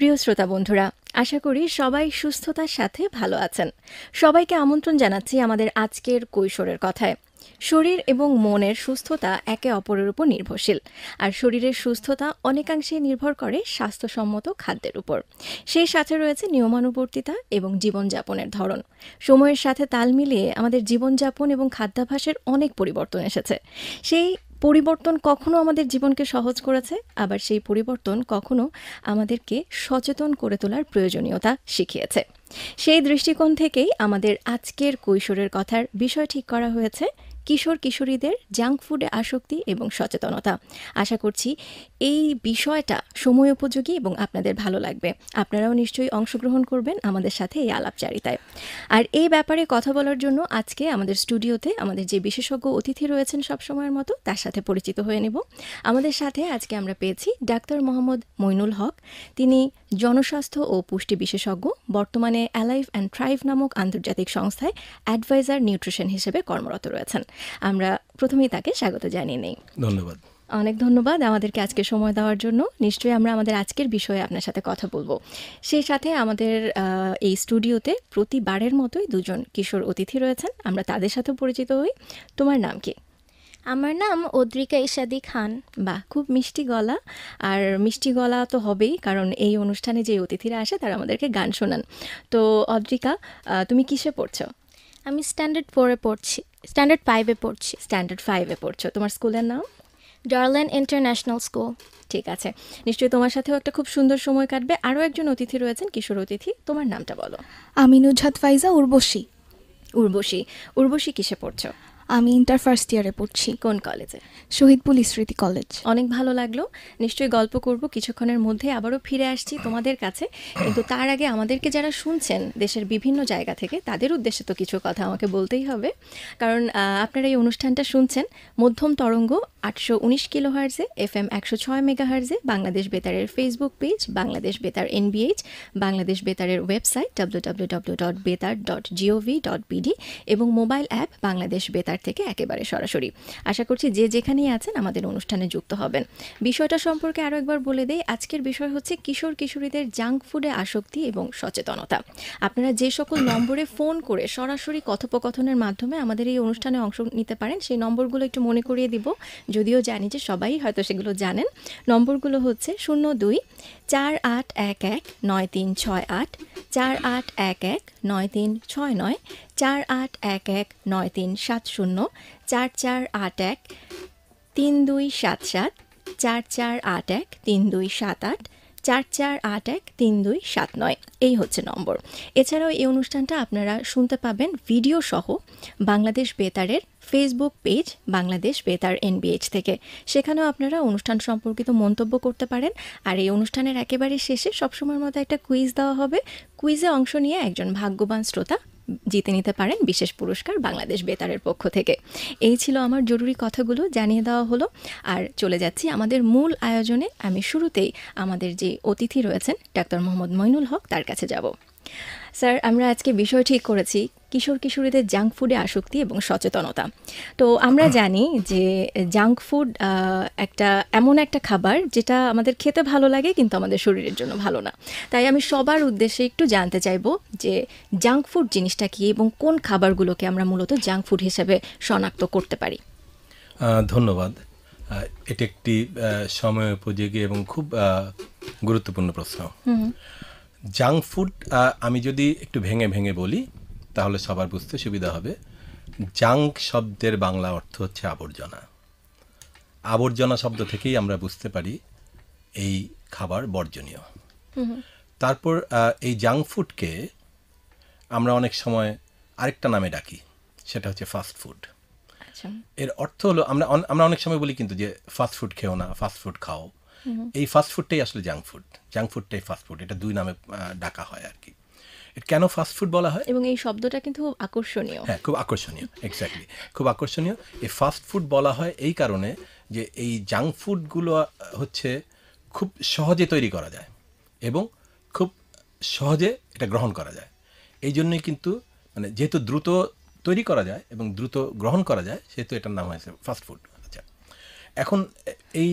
প্রিয় শ্রোতা বন্ধুরা, আশা করি সবাই সুস্থতার সাথে ভালো আছেন। সবাইকে আমন্ত্রণ জানাচ্ছি আমাদের আজকের কৈশোরের কথায়। শরীর এবং মনের সুস্থতা একে অপরের উপর নির্ভরশীল, আর শরীরের সুস্থতা অনেকাংশে নির্ভর করে স্বাস্থ্যসম্মত খাদ্যের উপর। সেই সাথে রয়েছে নিয়মানুবর্তিতা এবং জীবনযাপনের ধরন। সময়ের সাথে তাল মিলিয়ে আমাদের জীবনযাপন এবং খাদ্যাভ্যাসের অনেক পরিবর্তন এসেছে। সেই পরিবর্তন কখনো আমাদের জীবনকে সহজ করেছে, আবার সেই পরিবর্তন কখনো আমাদেরকে সচেতন করে তোলার প্রয়োজনীয়তা শিখিয়েছে। সেই দৃষ্টিকোণ থেকেই আমাদের আজকের কৈশোরের কথার বিষয় ঠিক করা হয়েছে কিশোর কিশোরীদের জাঙ্ক ফুডে আসক্তি এবং সচেতনতা। আশা করছি এই বিষয়টা সময় উপযোগী এবং আপনাদের ভালো লাগবে। আপনারাও নিশ্চয়ই অংশগ্রহণ করবেন আমাদের সাথে এই আলাপচারিতায়। আর এই ব্যাপারে কথা বলার জন্য আজকে আমাদের স্টুডিওতে আমাদের যে বিশেষজ্ঞ অতিথি রয়েছেন সবসময়ের মতো, তার সাথে পরিচিত হয়ে নেব। আমাদের সাথে আজকে আমরা পেয়েছি ডাক্তার মোহাম্মদ মইনুল হক। তিনি জনস্বাস্থ্য ও পুষ্টি বিশেষজ্ঞ, বর্তমানে অ্যালাইভ অ্যান্ড থ্রাইভ নামক আন্তর্জাতিক সংস্থায় অ্যাডভাইজার নিউট্রিশন হিসেবে কর্মরত রয়েছেন। আমরা প্রথমেই তাকে স্বাগত জানিয়ে নেই। ধন্যবাদ। অনেক ধন্যবাদ আমাদেরকে আজকে সময় দেওয়ার জন্য। নিশ্চয়ই আমরা আমাদের আজকের বিষয়ে আপনার সাথে কথা বলবো। সেই সাথে আমাদের এই স্টুডিওতে প্রতিবারের মতোই দুজন কিশোর অতিথি রয়েছেন, আমরা তাদের সাথে পরিচিত হই। তোমার নাম কি? আমার নাম অদ্রিকা ইশাদি খান। বাহ, খুব মিষ্টি গলা। আর মিষ্টি গলা তো হবেই, কারণ এই অনুষ্ঠানে যে অতিথিরা আসে তারা আমাদেরকে গান শোনান। তো অদ্রিকা, তুমি কিসে পড়ছো? আমি স্ট্যান্ডার্ড 4-এ পড়ছি, স্ট্যান্ডার্ড 5-এ পড়ছি। স্ট্যান্ডার্ড 5-এ পড়ছো। তোমার স্কুলের নাম? Darlene international school. ঠিক আছে, নিশ্চয়ই তোমার সাথেও একটা খুব সুন্দর সময় কাটবে। আরও একজন অতিথি রয়েছেন, কিশোর অতিথি। তোমার নামটা বলো। আমি নুজহাত ফাইজা উর্বশী। উর্বশী কিসে পড়ছো? আমি ইন্টার ফার্স্ট ইয়ারে পড়ছি। কোন কলেজে? শহীদপুর স্মৃতি কলেজ। অনেক ভালো লাগলো। নিশ্চয়ই গল্প করব কিছুক্ষণের মধ্যে, আবারও ফিরে আসছি তোমাদের কাছে। কিন্তু তার আগে আমাদেরকে যারা শুনছেন দেশের বিভিন্ন জায়গা থেকে, তাদের উদ্দেশ্যে তো কিছু কথা আমাকে বলতেই হবে। কারণ আপনারা এই অনুষ্ঠানটা শুনছেন মধ্যম তরঙ্গ 819 কিলোহার্জে, FM 106 মেগাহার্জে, বাংলাদেশ বেতারের Facebook page Bangladesh Betar NBH, Bangladesh বেতারের website www.betar.gov.bd এবং মোবাইল অ্যাপ বাংলাদেশ বেতার থেকে একেবারে সরাসরি। আশা করছি যে যেখানেই আছেন আমাদের অনুষ্ঠানে যুক্ত হবেন। বিষয়টা সম্পর্কে আরও একবার বলে দেই। আজকের বিষয় হচ্ছে কিশোর কিশোরীদের জাঙ্ক ফুডে আসক্তি এবং সচেতনতা। আপনারা যে সকল নম্বরে ফোন করে সরাসরি কথোপকথনের মাধ্যমে আমাদের এই অনুষ্ঠানে অংশ নিতে পারেন, সেই নম্বরগুলো একটু মনে করিয়ে দিব, যদিও জানি যে সবাই হয়তো সেগুলো জানেন। নম্বরগুলো হচ্ছে 02-4811-9368, 4811-9369, 4811-9370, 4481-3277, 4481-3278, 4481-3279। এই হচ্ছে নম্বর। এছাড়াও এই অনুষ্ঠানটা আপনারা শুনতে পাবেন ভিডিও সহ বাংলাদেশ বেতারের Facebook page Bangladesh Betar NBH থেকে। সেখানেও আপনারা অনুষ্ঠান সম্পর্কিত মন্তব্য করতে পারেন। আর এই অনুষ্ঠানের একেবারে শেষে সবসময়ের মতো একটা কুইজ দেওয়া হবে। কুইজে অংশ নিয়ে একজন ভাগ্যবান শ্রোতা জিতে নিতে পারেন বিশেষ পুরস্কার বাংলাদেশ বেতারের পক্ষ থেকে। এই ছিল আমার জরুরি কথাগুলো, জানিয়ে দেওয়া হলো। আর চলে যাচ্ছি আমাদের মূল আয়োজনে। আমি শুরুতেই আমাদের যে অতিথি রয়েছেন ডাক্তার মোহাম্মদ মইনুল হক, তার কাছে যাব। স্যার, আমরা আজকে বিষয় ঠিক করেছি কিশোর কিশোরীদের জাঙ্ক ফুডে আসক্তি এবং সচেতনতা। তো আমরা জানি যে জাঙ্ক ফুড এমন একটা খাবার যেটা আমাদের খেতে ভালো লাগে কিন্তু আমাদের শরীরের জন্য ভালো না। তাই আমি সবার উদ্দেশ্যে একটু জানতে চাইব যে জাঙ্ক ফুড জিনিসটা কি এবং কোন খাবারগুলোকে আমরা মূলত জাঙ্ক ফুড হিসেবে শনাক্ত করতে পারি। ধন্যবাদ। এটি একটি সময় উপযোগী এবং খুব গুরুত্বপূর্ণ প্রশ্ন। জাঙ্ক ফুড আমি যদি একটু ভেঙে ভেঙে বলি তাহলে সবার বুঝতে সুবিধা হবে। জাঙ্ক শব্দের বাংলা অর্থ হচ্ছে আবর্জনা। আবর্জনা শব্দ থেকেই আমরা বুঝতে পারি এই খাবার বর্জনীয়। তারপর এই জাঙ্ক ফুডকে আমরা অনেক সময় আরেকটা নামে ডাকি, সেটা হচ্ছে ফাস্ট ফুড। এর অর্থ হলো আমরা অনেক সময় বলি কিন্তু যে ফাস্ট ফুড খেও না, ফাস্ট ফুড খাও। এই ফাস্ট ফুডটাই আসলে জাঙ্ক ফুড, জাঙ্ক ফুডটাই ফাস্ট ফুড। এটা দুই নামে ডাকা হয় আর কি। কেন ফাস্ট ফুড বলা হয়? এবং এই শব্দটা কিন্তু খুব আকর্ষণীয়। হ্যাঁ, খুব আকর্ষণীয়, এক্স্যাক্টলি, খুব আকর্ষণীয়। এই ফাস্ট ফুড বলা হয় এই কারণে যে এই জাঙ্ক ফুডগুলো হচ্ছে খুব সহজে তৈরি করা যায় এবং খুব সহজে এটা গ্রহণ করা যায়। এই জন্যই কিন্তু মানে যেহেতু দ্রুত তৈরি করা যায় এবং দ্রুত গ্রহণ করা যায়, সেহেতু এটার নাম হয়েছে ফাস্ট ফুড। আচ্ছা, এখন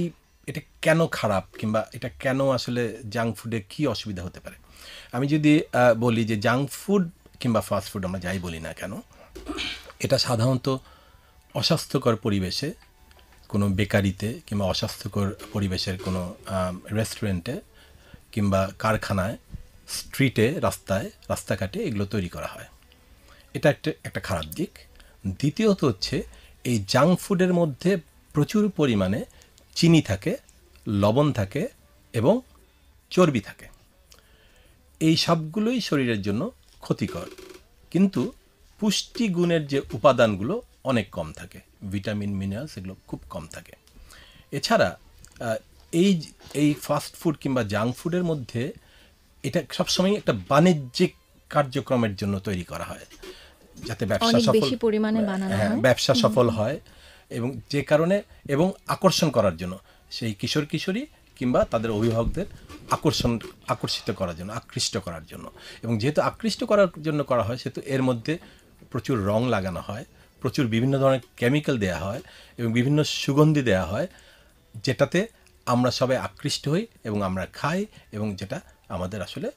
এটা কেন খারাপ কিংবা এটা কেন আসলে জাঙ্ক ফুডে কী অসুবিধা হতে পারে। আমি যদি বলি যে জাঙ্ক ফুড কিংবা ফাস্ট ফুড আমরা যাই বলি না কেন, এটা সাধারণত অস্বাস্থ্যকর পরিবেশে কোনো বেকারিতে কিংবা অস্বাস্থ্যকর পরিবেশের কোনো রেস্টুরেন্টে কিংবা কারখানায়, স্ট্রিটে, রাস্তাঘাটে এগুলো তৈরি করা হয়। এটা একটা খারাপ দিক। দ্বিতীয়ত হচ্ছে এই জাঙ্ক ফুডের মধ্যে প্রচুর পরিমাণে চিনি থাকে, লবণ থাকে এবং চর্বি থাকে। এই সবগুলোই শরীরের জন্য ক্ষতিকর, কিন্তু পুষ্টিগুণের যে উপাদানগুলো অনেক কম থাকে, ভিটামিন, মিনারেলস এগুলো খুব কম থাকে। এছাড়া এই ফাস্ট ফুড কিংবা জাঙ্ক ফুডের মধ্যে এটা সবসময় একটা বাণিজ্যিক কার্যক্রমের জন্য তৈরি করা হয়, যাতে ব্যবসা সফল হয় এবং যে কারণে এবং আকর্ষণ করার জন্য সেই কিশোর কিশোরী কিংবা তাদের অভিভাবকদের আকর্ষিত করার জন্য, আকৃষ্ট করার জন্য। এবং যেহেতু আকৃষ্ট করার জন্য করা হয়, সেহেতু এর মধ্যে প্রচুর রং লাগানো হয়, প্রচুর বিভিন্ন ধরনের কেমিক্যাল দেওয়া হয় এবং বিভিন্ন সুগন্ধি দেওয়া হয়, যেটাতে আমরা সবাই আকৃষ্ট হই এবং আমরা খাই এবং যেটা আমাদের আসলে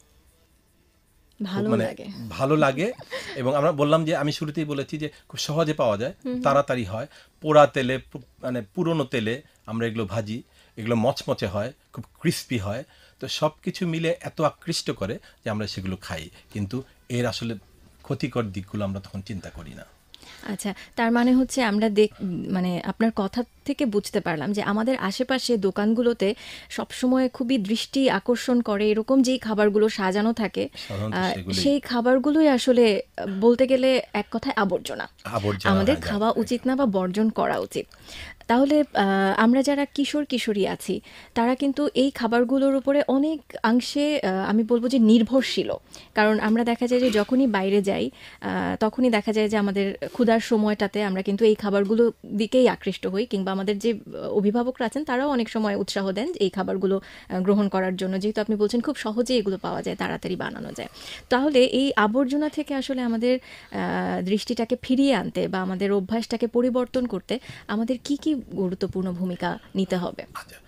ভালো লাগে। এবং আমরা বললাম যে, আমি শুরুতেই বলেছি যে খুব সহজে পাওয়া যায়, তাড়াতাড়ি হয়, পোড়া তেলে, মানে পুরনো তেলে আমরা এগুলো ভাজি, এগুলো মচমচে হয়, খুব ক্রিস্পি হয়। তো সব কিছু মিলে এত আকৃষ্ট করে যে আমরা সেগুলো খাই, কিন্তু এর আসলে ক্ষতিকর দিকগুলো আমরা তখন চিন্তা করি না। আচ্ছা, তার মানে হচ্ছে আমরা মানে আপনার কথা থেকে বুঝতে পারলাম যে আমাদের আশেপাশে দোকানগুলোতে সবসময় খুবই দৃষ্টি আকর্ষণ করে এরকম যেই খাবারগুলো সাজানো থাকে, সেই খাবারগুলোই আসলে বলতে গেলে এক কথায় আবর্জনা, আমাদের খাওয়া উচিত না বা বর্জন করা উচিত। তাহলে আমরা যারা কিশোর কিশোরী আছি, তারা কিন্তু এই খাবারগুলোর উপরে অনেক অংশে আমি বলবো যে নির্ভরশীল। কারণ আমরা দেখা যায় যে যখনই বাইরে যাই, তখনই দেখা যায় যে আমাদের ক্ষুধার সময়টাতে আমরা কিন্তু এই খাবারগুলো দিকেই আকৃষ্ট হই, কিংবা আমাদের যে অভিভাবকরা আছেন তারাও অনেক সময় উৎসাহ দেন এই খাবারগুলো গ্রহণ করার জন্য, যেহেতু আপনি বলছেন খুব সহজেই এগুলো পাওয়া যায়, তাড়াতাড়ি বানানো যায়। তাহলে এই আবর্জনা থেকে আসলে আমাদের দৃষ্টিটাকে ফিরিয়ে আনতে বা আমাদের অভ্যাসটাকে পরিবর্তন করতে আমাদের কি কি গুরুত্বপূর্ণ ভূমিকা নিতে হবে?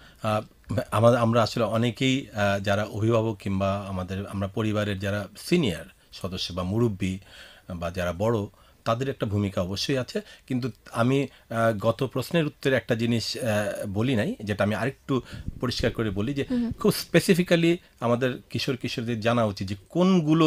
আমরা আসলে অনেকেই যারা অভিভাবক কিংবা আমরা পরিবারের যারা সিনিয়র সদস্য বা মুরব্বী বা যারা বড়, তাদের একটা ভূমিকা অবশ্যই আছে। কিন্তু আমি গত প্রশ্নের উত্তরে একটা জিনিস বলি নাই, যেটা আমি আরেকটু পরিষ্কার করে বলি, যে খুব স্পেসিফিক্যালি আমাদের কিশোর কিশোরদের জানা উচিত যে কোনগুলো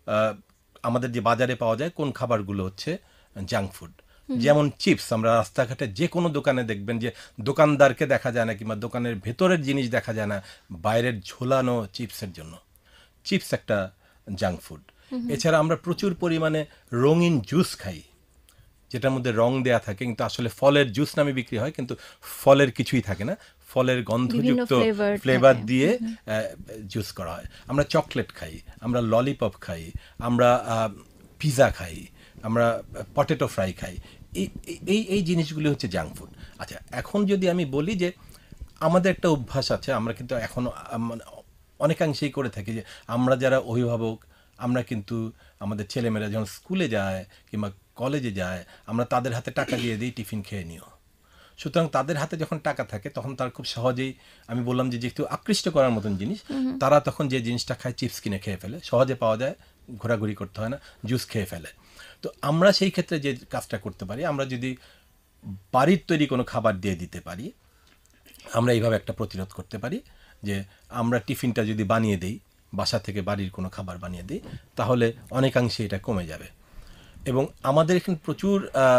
আমাদের যে বাজারে পাওয়া যায়, কোন খাবারগুলো হচ্ছে জাঙ্ক ফুড। যেমন চিপস, আমরা রাস্তাঘাটে যে কোনো দোকানে দেখবেন যে দোকানদারকে দেখা যায় না কিংবা দোকানের ভেতরের জিনিস দেখা যায় না, বাইরের ঝোলানো চিপসের জন্য। চিপস একটা জাঙ্ক ফুড। এছাড়া আমরা প্রচুর পরিমাণে রঙিন জুস খাই, যেটার মধ্যে রং দেয়া থাকে, কিন্তু আসলে ফলের জুস নামে বিক্রি হয়, কিন্তু ফলের কিছুই থাকে না, ফলের গন্ধযুক্ত ফ্লেভার দিয়ে জুস করা হয়। আমরা চকলেট খাই, আমরা ললিপপ খাই, আমরা পিৎজা খাই, আমরা পটেটো ফ্রাই খাই। এই জিনিসগুলি হচ্ছে জাঙ্ক ফুড। আচ্ছা, এখন যদি আমি বলি যে আমাদের একটা অভ্যাস আছে, আমরা কিন্তু এখনও অনেকাংশেই করে থাকি, যে আমরা যারা অভিভাবক, আমরা কিন্তু আমাদের ছেলেমেয়েরা যখন স্কুলে যায় কিংবা কলেজে যায়, আমরা তাদের হাতে টাকা দিয়ে দিই, টিফিন খেয়ে নিও। সুতরাং তাদের হাতে যখন টাকা থাকে, তখন তারা খুব সহজেই, আমি বললাম যে যেহেতু আকৃষ্ট করার মতন জিনিস, তারা তখন যে জিনিসটা খায়, চিপস কিনে খেয়ে ফেলে, সহজে পাওয়া যায়, ঘোরাঘুরি করতে হয় না, জুস খেয়ে ফেলে। তো আমরা সেই ক্ষেত্রে যে কাজটা করতে পারি, আমরা যদি বাড়ির তৈরি কোনো খাবার দিয়ে দিতে পারি, আমরা এইভাবে একটা প্রতিরোধ করতে পারি, যে আমরা টিফিনটা যদি বানিয়ে দিই, বাসা থেকে বাড়ির কোনো খাবার বানিয়ে দিই, তাহলে অনেকাংশে এটা কমে যাবে। এবং আমাদের এখানে প্রচুর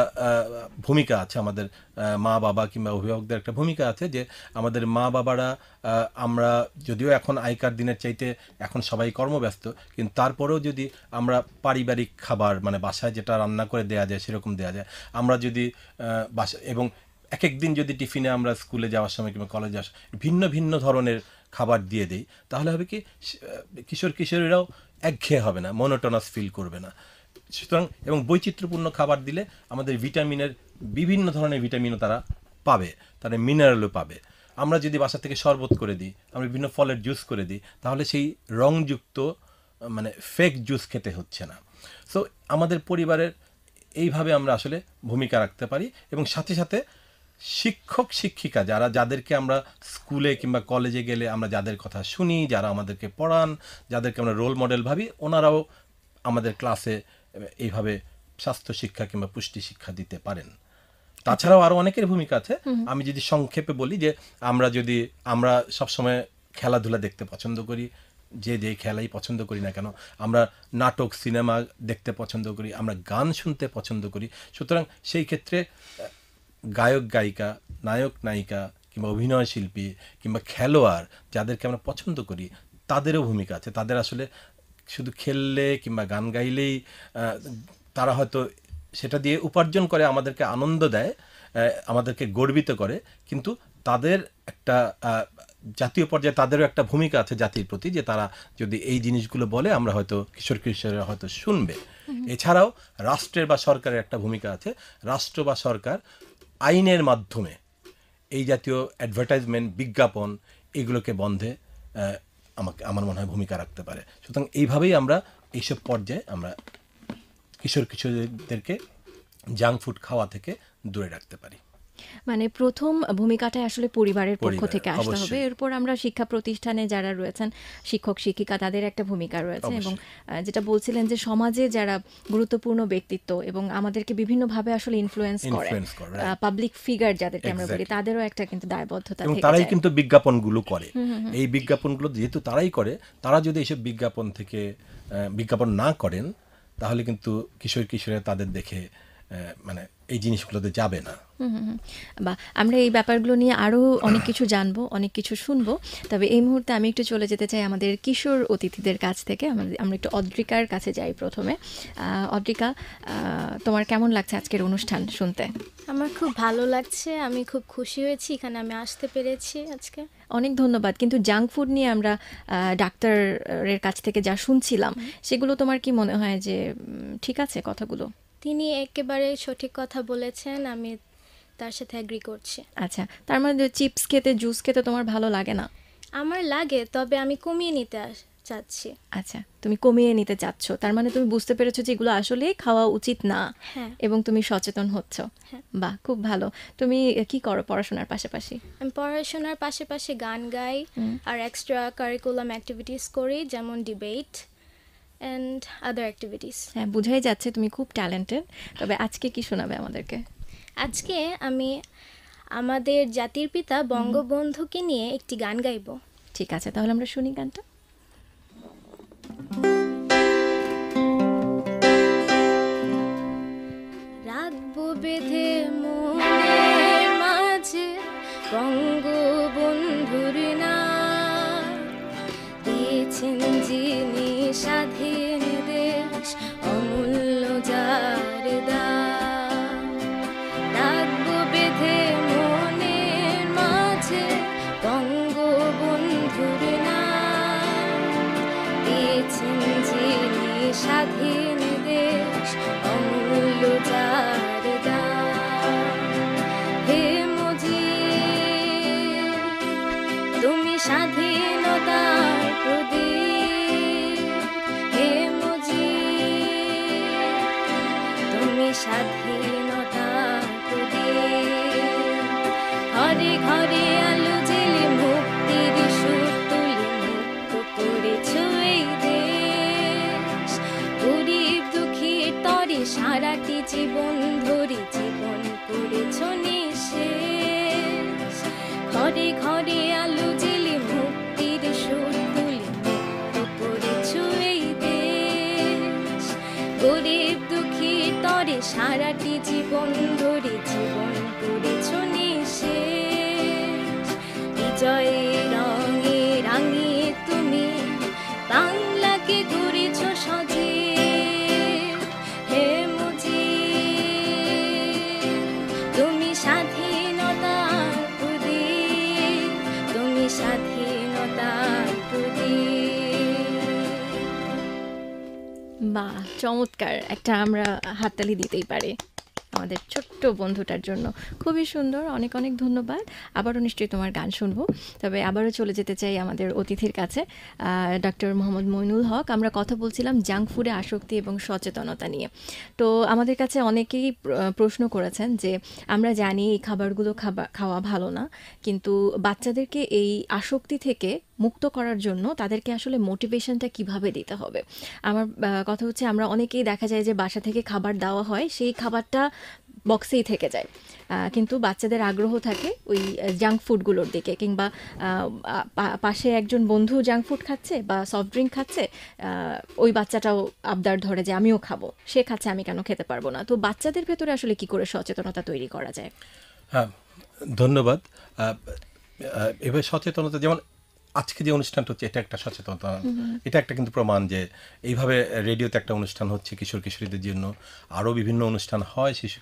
ভূমিকা আছে, আমাদের মা বাবা কিংবা অভিভাবকদের একটা ভূমিকা আছে, যে আমাদের মা বাবারা, আমরা যদিও এখন আগেকার দিনের চাইতে এখন সবাই কর্মব্যস্ত, কিন্তু তারপরেও যদি আমরা পারিবারিক খাবার, মানে বাসায় যেটা রান্না করে দেওয়া যায় সেরকম দেওয়া যায়, আমরা যদি বাসা, এবং এক এক দিন যদি টিফিনে আমরা স্কুলে যাওয়ার সময় কিংবা কলেজে যাওয়ার সময় ভিন্ন ভিন্ন ধরনের খাবার দিয়ে দেই, তাহলে হবে কি, কিশোর কিশোরীরাও একঘেয়ে হবে না, মনোটোনাস ফিল করবে না। সুতরাং, এবং বৈচিত্র্যপূর্ণ খাবার দিলে আমাদের ভিটামিনের বিভিন্ন ধরনের ভিটামিনও তারা পাবে, তারা মিনারেলও পাবে। আমরা যদি বাসা থেকে শরবত করে দিই, আমরা বিভিন্ন ফলের জুস করে দিই, তাহলে সেই রংযুক্ত, মানে ফেক জুস খেতে হচ্ছে না। সো আমাদের পরিবারের এইভাবে আমরা আসলে ভূমিকা রাখতে পারি, এবং সাথে সাথে শিক্ষক শিক্ষিকা যাদেরকে আমরা স্কুলে কিংবা কলেজে গেলে আমরা যাদের কথা শুনি, যারা আমাদেরকে পড়ান, যাদেরকে আমরা রোল মডেল ভাবি, ওনারাও আমাদের ক্লাসে এইভাবে স্বাস্থ্য শিক্ষা কিংবা পুষ্টি শিক্ষা দিতে পারেন। তাছাড়াও আরও অনেকের ভূমিকা আছে। আমি যদি সংক্ষেপে বলি যে আমরা সবসময় খেলাধুলা দেখতে পছন্দ করি, যে খেলাই পছন্দ করি না কেন, আমরা নাটক সিনেমা দেখতে পছন্দ করি, আমরা গান শুনতে পছন্দ করি। সুতরাং সেই ক্ষেত্রে গায়ক গায়িকা, নায়ক নায়িকা কিংবা অভিনয় শিল্পী কিংবা খেলোয়াড় যাদেরকে আমরা পছন্দ করি, তাদেরও ভূমিকা আছে। তাদের আসলে শুধু খেললে কিংবা গান গাইলেই তারা হয়তো সেটা দিয়ে উপার্জন করে, আমাদেরকে আনন্দ দেয়, আমাদেরকে গর্বিত করে, কিন্তু তাদের একটা জাতীয় পর্যায়ে তাদেরও একটা ভূমিকা আছে জাতির প্রতি, যে তারা যদি এই জিনিসগুলো বলে আমরা হয়তো কিশোররা হয়তো শুনবে। এছাড়াও রাষ্ট্রের বা সরকারের একটা ভূমিকা আছে। রাষ্ট্র বা সরকার আইনের মাধ্যমে এই জাতীয় অ্যাডভার্টাইজমেন্ট, বিজ্ঞাপন এগুলোকে বন্ধে আমার মনে হয় ভূমিকা রাখতে পারে। সুতরাং এইভাবেই আমরা এইসব পর্যায়ে আমরা কিশোরীদেরকে জাঙ্ক ফুড খাওয়া থেকে দূরে রাখতে পারি। মানে প্রথম ভূমিকাটা আসলে পরিবারের পক্ষ থেকে আসতে হবে। অবশ্যই। এরপর আমরা শিক্ষা প্রতিষ্ঠানে যারা রয়েছেন, শিক্ষক শিক্ষিকা, তাদের একটা ভূমিকা রয়েছে। এবং যেটা বলছিলেন যে সমাজে যারা গুরুত্বপূর্ণ ব্যক্তিত্ব এবং আমাদেরকে বিভিন্নভাবে আসলে ইনফ্লুয়েন্স করে, পাবলিক ফিগার যাদেরকে আমরা বলি, তাদেরও একটা কিন্তু দায়বদ্ধতা এবং থেকে তারাই যায়। কিন্তু বিজ্ঞাপনগুলো করে। এই বিজ্ঞাপনগুলো যেহেতু তারাই করে, তারা যদি এইসব বিজ্ঞাপন না করেন, তাহলে কিন্তু কিশোরীরা তাদের দেখে মানে এই জিনিসগুলোতে যাবে না। বা আমরা এই ব্যাপারগুলো নিয়ে আরও অনেক কিছু জানবো, অনেক কিছু শুনবো। তবে এই মুহূর্তে আমি একটু চলে যেতে চাই আমাদের কিশোর অতিথিদের কাছ থেকে। আমরা একটু অদ্রিকার কাছে যাই প্রথমে। অদ্রিকা, তোমার কেমন লাগছে আজকের অনুষ্ঠান শুনতে? আমার খুব ভালো লাগছে, আমি খুব খুশি হয়েছি এখানে আমি আসতে পেরেছি আজকে। অনেক ধন্যবাদ। কিন্তু জাঙ্ক ফুড নিয়ে আমরা ডাক্তারের কাছ থেকে যা শুনছিলাম, সেগুলো তোমার কি মনে হয় যে ঠিক আছে কথাগুলো? তিনি একেবারে সঠিক কথা বলেছেন, আমি তার সাথে অ্যাগ্রি করছি। আচ্ছা, তার মানে চিপস খেতে, জুস খেতে তোমার ভালো লাগে না? আমার লাগে, তবে আমি কমিয়ে নিতে চাচ্ছি। আচ্ছা, তুমি কমিয়ে নিতে চাচ্ছ, তার মানে তুমি বুঝতে পেরেছো যে এগুলো আসলে খাওয়া উচিত না। হ্যাঁ। এবং তুমি সচেতন হচ্ছ। হ্যাঁ। বাহ, খুব ভালো। তুমি কি করো পড়াশোনার পাশাপাশি? আমি পড়াশোনার পাশাপাশি গান গাই আর এক্সট্রা কারিকুলাম অ্যাক্টিভিটিস করি, যেমন ডিবেট অ্যান্ড আদার অ্যাক্টিভিটিস। হ্যাঁ, বুঝাই যাচ্ছে তুমি খুব ট্যালেন্টেড। তবে আজকে কি শোনাবে আমাদেরকে? আজকে আমি আমাদের জাতির পিতা বঙ্গবন্ধুকে নিয়ে একটি গান গাইব। ঠিক আছে, তাহলে আমরা শুনি গানটা। রাখবো বেঁধে মনের মাঝে বঙ্গবন্ধুর নাম, দিয়েছেন যিনি স্বাধীন দেশ অমূল্য যার দাম। রাখবো বেঁধে মনের মাঝে বঙ্গবন্ধুর নাম, দিয়েছেন যিনি স্বাধীন দেশ অমূল্য যার দাম। হে মুজিব, তুমি স্বাধীনতার প্রদীপ। হে মুজিব, তুমি স্বাধীনতার প্রদীপ। ঘরে ঘরে আলো জেলে মুক্তির সুর তুলে মুক্ত করেছ এই দেশ। গরিব দুঃখীর তরে সারাটি জীবন ধরে জীবন করেছ নিঃশেষ। ঘরে ঘরে আলো জেলে মুক্তির সুর তুলে মুক্ত করেছ এই দেশ। গরিব দুঃখীর তরে সারাটি জীবন ধরে জীবন করেছ নিঃশেষ। বিজয়ের রঙে রাঙিয়ে তুমি বাংলাকে করেছ সজীব। হে মুজিব, তুমি স্বাধীনতার প্রদীপ। তুমি স্বাধীনতার প্রদীপ। বাহ, চমৎকার। একটা আমরা হাততালি দিতেই পারি। আমাদের ছোট্ট বন্ধুটার জন্য। খুবই সুন্দর, অনেক অনেক ধন্যবাদ। আবারও নিশ্চয়ই তোমার গান শুনবো। তবে আবারও চলে যেতে চাই আমাদের অতিথির কাছে, ডক্টর মোহাম্মদ মইনুল হক। আমরা কথা বলছিলাম জাঙ্ক ফুডে আসক্তি এবং সচেতনতা নিয়ে। তো আমাদের কাছে অনেকেই প্রশ্ন করেছেন যে আমরা জানি এই খাবারগুলো খাওয়া ভালো না, কিন্তু বাচ্চাদেরকে এই আসক্তি থেকে মুক্ত করার জন্য তাদেরকে আসলে মোটিভেশনটা কিভাবে দিতে হবে। আমার কথা হচ্ছে, আমরা অনেকেই দেখা যায় যে বাসা থেকে খাবার দেওয়া হয়, সেই খাবারটা বক্সেই থেকে যায়, কিন্তু বাচ্চাদের আগ্রহ থাকে ওই জাঙ্ক ফুডগুলোর দিকে, কিংবা পাশে একজন বন্ধু জাঙ্ক ফুড খাচ্ছে বা সফট ড্রিঙ্ক খাচ্ছে, ওই বাচ্চাটাও আবদার ধরে যে আমিও খাবো, সে খাচ্ছে আমি কেন খেতে পারবো না। তো বাচ্চাদের ভেতরে আসলে কি করে সচেতনতা তৈরি করা যায়? হ্যাঁ, ধন্যবাদ। এবার সচেতনতা, যেমন আজকে যে অনুষ্ঠানটা হচ্ছে, এটা একটা সচেতনতা। এটা একটা কিন্তু প্রমাণ যে এইভাবে রেডিওতে একটা অনুষ্ঠান হচ্ছে কিশোর কিশোরীদের জন্য, আরও বিভিন্ন অনুষ্ঠান হয় শিশু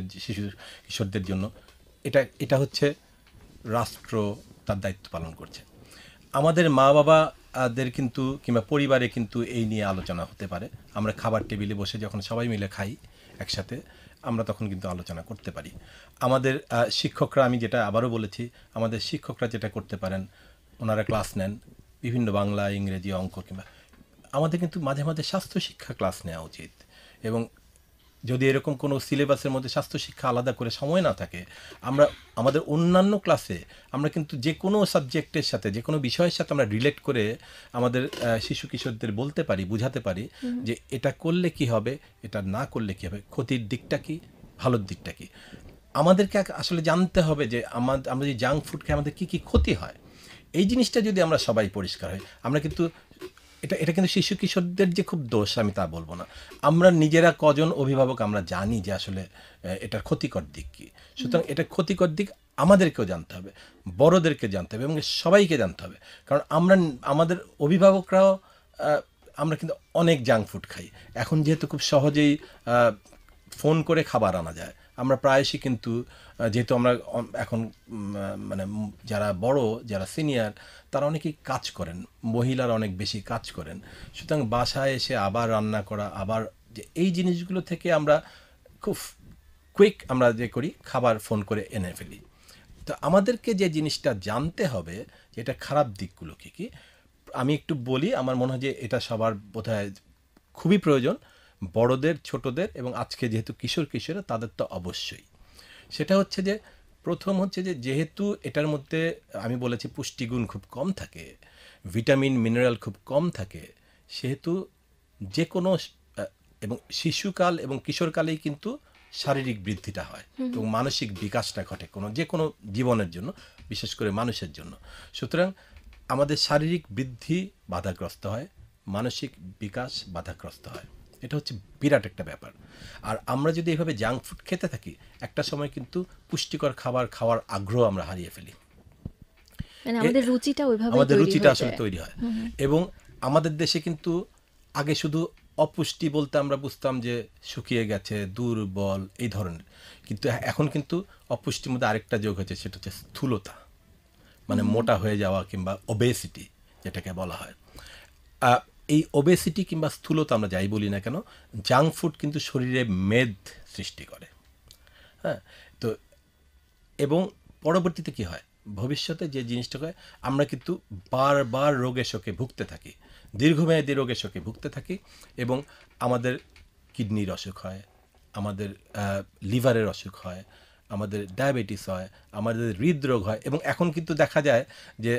কিশোরদের জন্য। এটা হচ্ছে রাষ্ট্র তার দায়িত্ব পালন করছে। আমাদের মা বাবাদের কিন্তু, কিংবা পরিবারে কিন্তু এই নিয়ে আলোচনা হতে পারে। আমরা খাবার টেবিলে বসে যখন সবাই মিলে খাই একসাথে, আমরা তখন কিন্তু আলোচনা করতে পারি। আমাদের শিক্ষকরা, আমি যেটা আবারও বলেছি, আমাদের শিক্ষকরা যেটা করতে পারেন, ওনারা ক্লাস নেন বিভিন্ন বাংলা, ইংরেজি, অঙ্ক, কিংবা আমাদের কিন্তু মাঝে মাঝে স্বাস্থ্য শিক্ষা ক্লাস নেওয়া উচিত। এবং যদি এরকম কোনো সিলেবাসের মধ্যে স্বাস্থ্য শিক্ষা আলাদা করে সময় না থাকে, আমরা আমাদের অন্যান্য ক্লাসে আমরা কিন্তু যে কোনো সাবজেক্টের সাথে, যে কোনো বিষয়ের সাথে আমরা রিলেট করে আমাদের শিশু কিশোরদের বলতে পারি, বুঝাতে পারি যে এটা করলে কি হবে, এটা না করলে কি হবে, ক্ষতির দিকটা কি, ভালোর দিকটা কি। আমাদেরকে আসলে জানতে হবে যে আমরা যে জাঙ্ক ফুড খাই, আমাদের কী কী ক্ষতি হয়। এই জিনিসটা যদি আমরা সবাই পরিষ্কার হই, আমরা কিন্তু এটা কিন্তু শিশু কিশোরদের যে খুব দোষ আমি তা বলবো না। আমরা নিজেরা কজন অভিভাবক আমরা জানি যে আসলে এটার ক্ষতিকর দিক কী। সুতরাং এটা ক্ষতিকর দিক আমাদেরকেও জানতে হবে, বড়দেরকে জানতে হবে, এবং সবাইকে জানতে হবে। কারণ আমাদের অভিভাবকরাও আমরা কিন্তু অনেক জাঙ্ক ফুড খাই। এখন যেহেতু খুব সহজেই ফোন করে খাবার আনা যায়, আমরা প্রায়শই কিন্তু, যেহেতু আমরা এখন মানে যারা বড়, যারা সিনিয়র, তারা অনেকেই কাজ করেন, মহিলারা অনেক বেশি কাজ করেন। সুতরাং বাসায় এসে আবার রান্না করা, আবার যে এই জিনিসগুলো থেকে আমরা খুব কুইক আমরা যে করি, খাবার ফোন করে এনে ফেলি। তো আমাদেরকে যে জিনিসটা জানতে হবে যে এটা খারাপ দিকগুলো কী কী, আমি একটু বলি। আমার মনে হয় যে এটা সবার বোধহয় খুবই প্রয়োজন, বড়দের, ছোটদের, এবং আজকে যেহেতু কিশোর কিশোররা, তাদের তো অবশ্যই। সেটা হচ্ছে যে, প্রথম হচ্ছে যে, যেহেতু এটার মধ্যে আমি বলেছি পুষ্টিগুণ খুব কম থাকে, ভিটামিন মিনারেল খুব কম থাকে, সেহেতু যে কোনো এবং শিশুকাল এবং কিশোরকালেই কিন্তু শারীরিক বৃদ্ধিটা হয় এবং মানসিক বিকাশটা ঘটে যে কোনো জীবনের জন্য, বিশেষ করে মানুষের জন্য। সুতরাং আমাদের শারীরিক বৃদ্ধি বাধাগ্রস্ত হয়, মানসিক বিকাশ বাধাগ্রস্ত হয়। এটা হচ্ছে বিরাট একটা ব্যাপার। আর আমরা যদি এইভাবে জাঙ্ক ফুড খেতে থাকি, একটা সময় কিন্তু পুষ্টিকর খাবার খাওয়ার আগ্রহ আমরা হারিয়ে ফেলি। মানে আমাদের রুচিটা আসলে তৈরি হয়। এবং আমাদের দেশে কিন্তু আগে শুধু অপুষ্টি বলতে আমরা বুঝতাম যে শুকিয়ে গেছে, দুর্বল, এই ধরনের। কিন্তু এখন কিন্তু অপুষ্টির মধ্যে আরেকটা যোগ হয়েছে, সেটা হচ্ছে স্থূলতা, মানে মোটা হয়ে যাওয়া, কিংবা ওবেসিটি যেটাকে বলা হয়। এই ওবেসিটি কিংবা স্থূলতা আমরা যাই বলি না কেন, জাঙ্ক ফুড কিন্তু শরীরে মেদ সৃষ্টি করে। হ্যাঁ, তো এবং পরবর্তীতে কি হয়, ভবিষ্যতে যে জিনিসটা হয়, আমরা কিন্তু বারবার রোগে শোকে ভুগতে থাকি, দীর্ঘমেয়াদী রোগে শোকে ভুগতে থাকি, এবং আমাদের কিডনির অসুখ হয়, আমাদের লিভারের অসুখ হয়, আমাদের ডায়াবেটিস হয়, আমাদের হৃদরোগ হয়। এবং এখন কিন্তু দেখা যায় যে,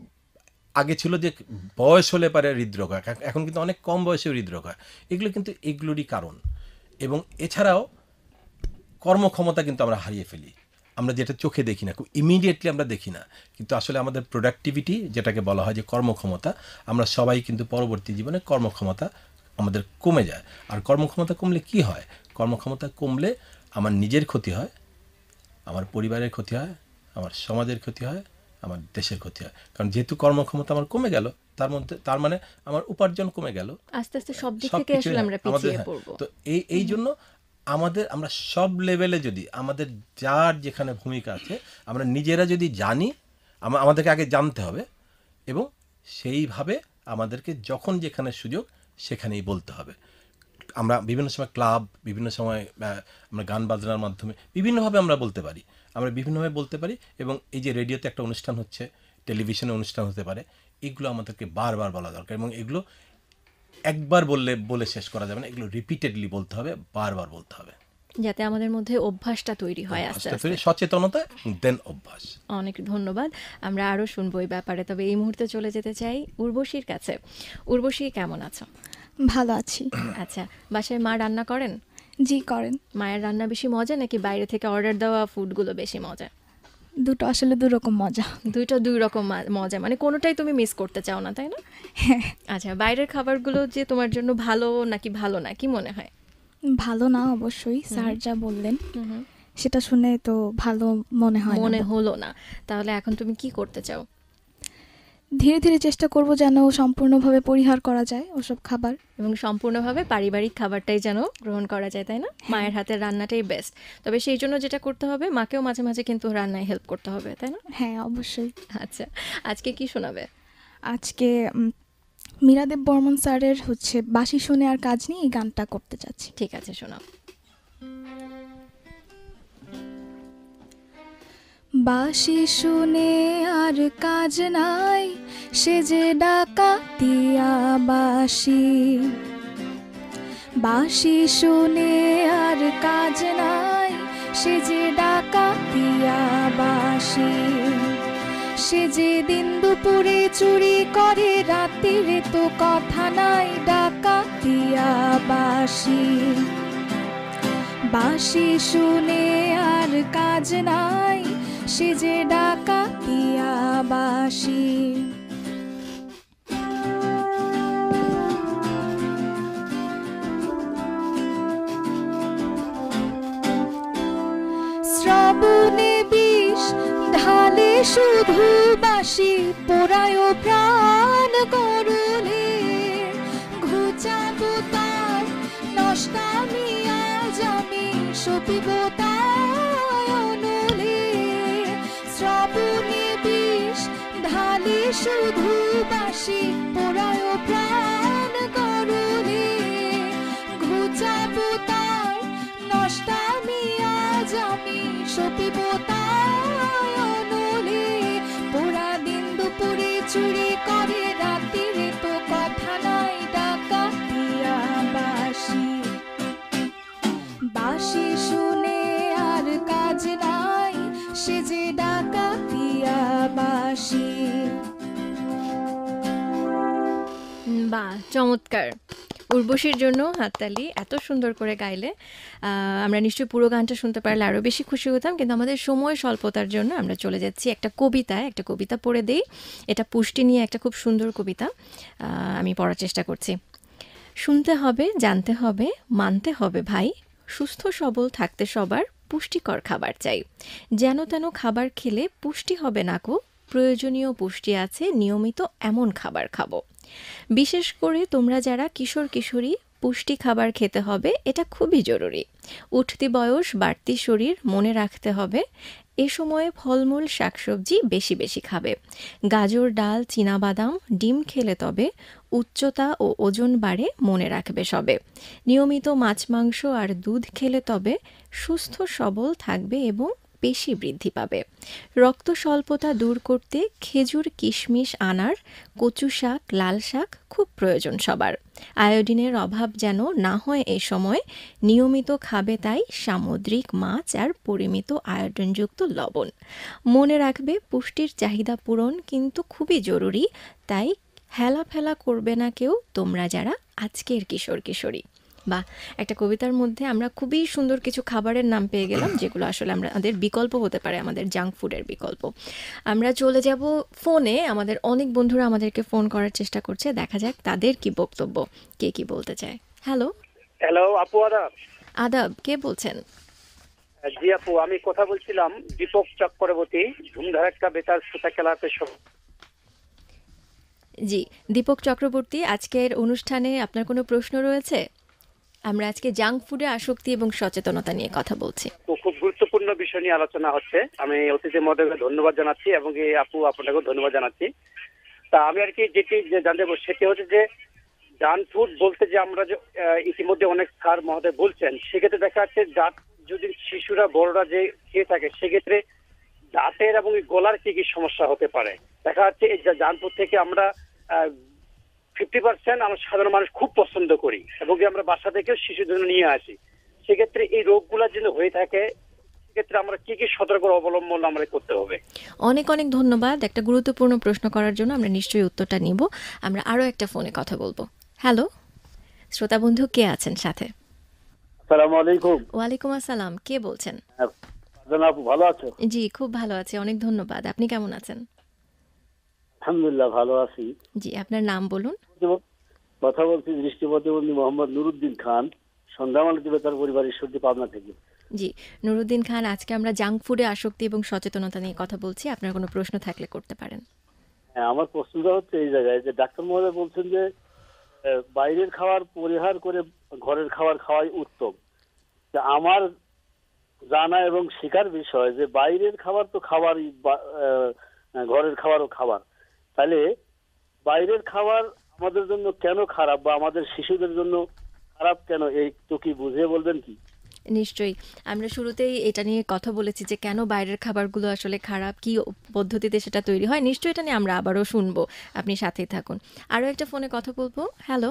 আগে ছিল যে বয়স হলে পারে হৃদরোগ হয়, এখন কিন্তু অনেক কম বয়সেও হৃদরোগ হয়। এগুলো কিন্তু এগুলোরই কারণ। এবং এছাড়াও কর্মক্ষমতা কিন্তু আমরা হারিয়ে ফেলি, আমরা যেটা চোখে দেখি না, খুব ইমিডিয়েটলি আমরা দেখি না, কিন্তু আসলে আমাদের প্রোডাক্টিভিটি যেটাকে বলা হয় যে কর্মক্ষমতা, আমরা সবাই কিন্তু পরবর্তী জীবনে কর্মক্ষমতা আমাদের কমে যায়। আর কর্মক্ষমতা কমলে কি হয়, কর্মক্ষমতা কমলে আমার নিজের ক্ষতি হয়, আমার পরিবারের ক্ষতি হয়, আমার সমাজের ক্ষতি হয়, আমার দেশের ক্ষতি হয়। কারণ যেহেতু কর্মক্ষমতা আমার কমে গেল, তার মানে আমার উপার্জন কমে গেল, আস্তে আস্তে সব দিক থেকে আসলে আমরা পিছিয়ে পড়ব। তো এই জন্য আমরা সব লেভেলে, যদি আমাদের যার যেখানে ভূমিকা আছে, আমরা নিজেরা যদি জানি, আমাদেরকে আগে জানতে হবে, এবং সেইভাবে আমাদেরকে যখন যেখানে সুযোগ সেখানেই বলতে হবে। আমরা বিভিন্ন সময় ক্লাব, বিভিন্ন সময় আমরা গান বাজনার মাধ্যমে বিভিন্নভাবে আমরা বলতে পারি, এবং এই যে রেডিওতে একটা অনুষ্ঠান হচ্ছে, টেলিভিশনে অনুষ্ঠান হতে পারে, এগুলো আমাদেরকে বারবার বলা দরকার, এবং এগুলো একবার বলে শেষ করা যাবে না, এগুলো রিপিটেডলি বলতে হবে, বারবার বলতে হবে, যাতে আমাদের মধ্যে অভ্যাসটা তৈরি হয় আস্তে আস্তে। সচেতনতা দেন অভ্যাস। অনেক ধন্যবাদ। আমরা আরও শুনবো এই ব্যাপারে, তবে এই মুহূর্তে চলে যেতে চাই উর্বশীর কাছে। উর্বশী, কেমন আছো? ভালো আছি। আচ্ছা, বাসায় মা রান্না করেন? জি করেন। মায়ের রান্না বেশি মজা নাকি বাইরে থেকে অর্ডার দেওয়া ফুডগুলো বেশি মজা? দুটো আসলে দুরকম মজা। দুই রকম মজা, মানে কোনোটাই তুমি মিস করতে চাও না, তাই না? আচ্ছা, বাইরের খাবারগুলো যে তোমার জন্য ভালো নাকি ভালো না, কি মনে হয়? ভালো না, অবশ্যই স্যার যা বললেন সেটা শুনে তো ভালো মনে হয় মনে হলো না, তাহলে এখন তুমি কি করতে চাও? ধীরে ধীরে চেষ্টা করব যেন সম্পূর্ণভাবে পরিহার করা যায় ওসব খাবার, এবং সম্পূর্ণভাবে পারিবারিক খাবারটাই যেন গ্রহণ করা যায়, তাই না? মায়ের হাতের রান্নাটাই বেস্ট। তবে সেই জন্য যেটা করতে হবে, মাকেও মাঝে মাঝে কিন্তু রান্নায় হেল্প করতে হবে, তাই না? হ্যাঁ অবশ্যই। আচ্ছা, আজকে কি শোনাবে? আজকে মীরাদেব বর্মন স্যারের বাঁশি শুনে আর কাজ নেই, এই গানটা করতে চাচ্ছি। ঠিক আছে, শোনাও। বাঁশি শুনে আর কাজ নাই, সে যে ডাকাতিয়া বাঁশি। বাঁশি শুনে আর কাজ নাই, সে যে ডাকাতিয়া বাঁশি। সে যে দিন দুপুরে চুরি করে, রাত্রিরে তো কথা নাই, ডাকাতিয়া বাঁশি। বাঁশি শুনে আর কাজ নাই, সে যে ডাকাতিয়া বাঁশি। শ্রাবণে বিষ ঢালে শুধু বাঁশি, পোড়ায় প্রাণ গরলে। ঘুচাবো তার নষ্টামি, আজ আমি সপিব তাই অনলে। শ্রাবণে বিষ ঢালে শুধু বাঁশি, পোড়ায় প্রাণ গরলে। ঘুচাবো তার নষ্টামি, আজ আমি সপিব তাই অনলে। পোড়া দিন দুপুরে চুরি করে, রাত্রিরে তো কথা নাই, ডাকাতিয়া বাঁশি। বাঁশি শুনে আর কাজ নাই, সে যে ডাকাতিয়া বাঁশি। বাহ, চমৎকার। উর্বশীর জন্য হাততালি। এত সুন্দর করে গাইলে। আমরা নিশ্চয়ই পুরো গানটা শুনতে পারলে আরও বেশি খুশি হতাম, কিন্তু আমাদের সময় স্বল্পতার জন্য আমরা চলে যাচ্ছি একটা কবিতা পড়ে দেই। এটা পুষ্টি নিয়ে একটা খুব সুন্দর কবিতা, আমি পড়ার চেষ্টা করছি। শুনতে হবে, জানতে হবে, মানতে হবে ভাই, সুস্থ সবল থাকতে সবার পুষ্টিকর খাবার চাই। যেন তেন খাবার খেলে পুষ্টি হবে না কো, প্রয়োজনীয় পুষ্টি আছে, নিয়মিত এমন খাবার খাবো। বিশেষ করে তোমরা যারা কিশোর কিশোরী, পুষ্টি খাবার খেতে হবে, এটা খুবই জরুরি। উঠতি বয়স, বাড়তি শরীর, মনে রাখতে হবে এ সময়ে ফলমূল শাকসবজি বেশি বেশি খাবে। গাজর, ডাল, চীনাবাদাম, ডিম খেলে তবে উচ্চতা ও ওজন বাড়ে, মনে রাখবে সবে। নিয়মিত মাছ, মাংস আর দুধ খেলে তবে সুস্থ সবল থাকবে এবং পেশি বৃদ্ধি পাবে। রক্ত স্বল্পতা দূর করতে খেজুর, কিশমিশ, আনার, কচু শাক, লাল শাক খুব প্রয়োজন সবার। আয়োডিনের অভাব যেন না হয় এ সময়, নিয়মিত খাবে তাই সামুদ্রিক মাছ আর পরিমিত আয়োডিনযুক্ত লবণ। মনে রাখবে পুষ্টির চাহিদা পূরণ কিন্তু খুবই জরুরি, তাই হেলাফেলা করবে না কেউ তোমরা যারা আজকের কিশোর কিশোরী। বা একটা কবিতার মধ্যে আমরা খুবই সুন্দর কিছু খাবারের নাম পেয়ে গেলাম, যেগুলো আসলে আমাদের বিকল্প হতে পারে, আমাদের জাঙ্ক ফুডের বিকল্প। আমরা চলে যাব ফোনে। আমাদের অনেক বন্ধুরা আমাদেরকে ফোন করার চেষ্টা করছে, দেখা যাক তাদের কি বক্তব্য, কে কি বলতে চায়। হ্যালো আপু, আদাব। আদাব, কে বলছেন? জি আপু, আমি কথা বলছিলাম দীপক চক্রবর্তী, ধুমধারাক্কা বেতার শ্রোতা ক্লাবের জি, দীপক চক্রবর্তী, আজকের অনুষ্ঠানে আপনার কোনো প্রশ্ন রয়েছে? আমরা আজকে জাঙ্ক ফুডে আসক্তি এবং সচেতনতা নিয়ে কথা বলছি। খুব গুরুত্বপূর্ণ বিষয় নিয়ে আলোচনা হচ্ছে। আমি অতিথি মহোদয়কে ধন্যবাদ জানাচ্ছি এবং আপু আপনাকেও ধন্যবাদ জানাচ্ছি। তা আমি আর কি যেটি জানতে সেটি হচ্ছে যে জাঙ্ক ফুড বলতে যে আমরা যে ইতিমধ্যে অনেক স্যার মহোদয় বলছেন, সেক্ষেত্রে দেখা যাচ্ছে দাঁত যদি শিশুরা বড়রা যে খেয়ে থাকে সেক্ষেত্রে দাঁতের এবং এই গলার কি কি সমস্যা হতে পারে। দেখা যাচ্ছে এই জাঙ্ক ফুড থেকে আমরা 50% আমরা সাধারণ মানুষ খুব পছন্দ করি এবং আমরা বাসা থেকেও শিশুদের জন্য নিয়ে আসি। সেক্ষেত্রে এই রোগগুলা যদি হয়ে থাকে সেক্ষেত্রে আমরা কি কি সতর্ক অবলম্বন আমরা করতে হবে? অনেক অনেক ধন্যবাদ একটা গুরুত্বপূর্ণ প্রশ্ন করার জন্য। আমরা নিশ্চয়ই উত্তরটা নিব। আমরা আরও একটা ফোনে কথা বলবো। হ্যালো, শ্রোতা বন্ধু কে আছেন সাথে? আসসালামু আলাইকুম। ওয়ালাইকুম আসসালাম, কে বলছেন? ফারজানা আপু, ভালো আছো? জি, খুব ভালো আছি, অনেক ধন্যবাদ। আপনি কেমন আছেন? আলহামদুলিল্লাহ ভালো আছি। জি, আপনার নাম বলুন। কথা বলছি দৃষ্টি প্রতিবন্ধী মোহাম্মদ নুরুদ্দিন খান, সন্ধ্যামালতি বেতার পরিবার ঈশ্বরদী, পাবনা থেকে। জি, নুরুদ্দিন খান, আজকে আমরা জাঙ্ক ফুডে আসক্তি এবং সচেতনতা নিয়ে কথা বলছি। আপনার কোনো প্রশ্ন থাকলে করতে পারেন। হ্যাঁ, আমার প্রশ্নটা হচ্ছে এই জায়গায় যে ডাক্তার মহোদয় বলছেন যে বাইরের খাবার পরিহার করে ঘরের খাবার খাওয়াই উত্তম। তা আমার জানা এবং শেখার বিষয় যে বাইরের খাবার তো খাবারই, ঘরের খাবারও খাবার। তাহলে বাইরের খাবার আমাদের জন্য কেন খারাপ বা আমাদের শিশুদের জন্য খারাপ কেন, একটু কি বুঝিয়ে বলবেন কি? নিশ্চয়ই, আমরা শুরুতেই এটা নিয়ে কথা বলেছি যে কেন বাইরের খাবারগুলো আসলে খারাপ, কি পদ্ধতিতে সেটা তৈরি হয়। নিশ্চয়ই এটা নিয়ে আমরা আবারও শুনবো, আপনি সাথেই থাকুন। আরও একটা ফোনে কথা বলবো। হ্যালো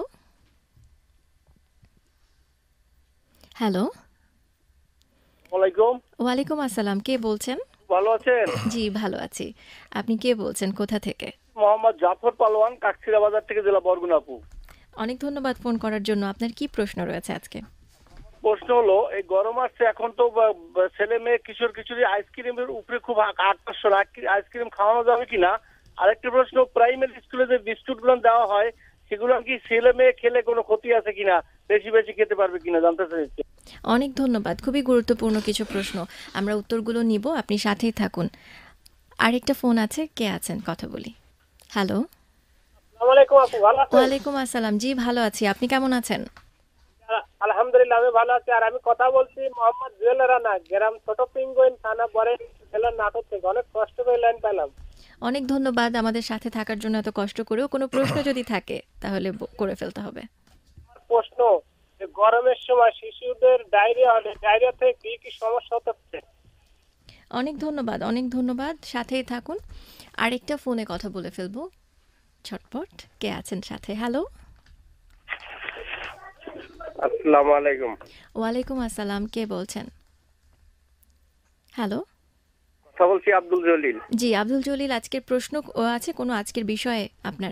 হ্যালো, ওয়ালাইকুম। ওয়ালাইকুম আসসালাম, কে বলছেন? ভালো আছেন? জি, ভালো আছি। আপনি কে বলছেন, কোথা থেকে? মোহাম্মদ জাফর পালোয়ান, কাকচিরা বাজার থেকে, জেলা বরগুনা আপু। অনেক ধন্যবাদ ফোন করার জন্য। আপনার কি প্রশ্ন রয়েছে আজকে? প্রশ্ন হলো, এই গরম আসছে, এখন তো ছেলে মেয়ে কিশোর কিশোরী আইসক্রিমের উপরে খুব আকর্ষণ, আইসক্রিম খাওয়ানো যাবে কিনা। আরেকটা প্রশ্ন, প্রাইমারি স্কুলে যে বিস্কুট গুলো দেওয়া হয় সেগুলো কি ছেলে মেয়ে খেলে কোনো ক্ষতি আছে কিনা, বেশি বেশি খেতে পারবে কিনা, জানতে চাইছি। অনেক ধন্যবাদ, খুবই গুরুত্বপূর্ণ কিছু প্রশ্ন। আমরা উত্তরগুলো নিব, আপনি সাথেই থাকুন। আরেকটা ফোন আছে, কে আছেন কথা বলি। হ্যালো, আসসালামু আলাইকুম আপু, ভালো আছেন? ওয়ালাইকুম আসসালাম, জি ভালো আছি। আপনি কেমন আছেন? আলহামদুলিল্লাহ আমি ভালো আছি। আর আমি কথা বলছি মোহাম্মদ জুয়েল রানা, গ্রাম ছোট পিঙ্গুইন, থানা বরে, জেলার নাটোর থেকে। অনেক কষ্ট করে লাইন পেলাম। অনেক ধন্যবাদ আমাদের সাথে থাকার জন্য, এত কষ্ট করেও। কোনো প্রশ্ন যদি থাকে তাহলে করে ফেলতে হবে। প্রশ্ন, যে গরমের সময় শিশুদের ডায়রিয়া হলে ডায়রিয়া থেকে কি কি সমস্যা হতে পারে? অনেক ধন্যবাদ, অনেক ধন্যবাদ, সাথেই থাকুন। আরেকটা ফোনে কথা বলে ফেলবো ছটপট। কে আছেন সাথে? হ্যালো, আসসালামু আলাইকুম। ওয়ালাইকুম আসসালাম, কে বলছেন? হ্যালো, কথা বলছি আব্দুল জলিল। জি আব্দুল জলিল, আজকের প্রশ্ন আছে কোনো আজকের বিষয়ে আপনার?